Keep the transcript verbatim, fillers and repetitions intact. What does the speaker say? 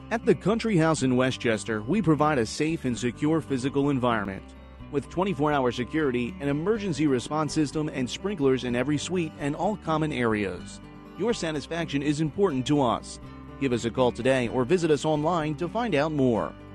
At the Country House in Westchester, we provide a safe and secure physical environment. With twenty-four hour security, an emergency response system, and sprinklers in every suite and all common areas. Your satisfaction is important to us. Give us a call today or visit us online to find out more.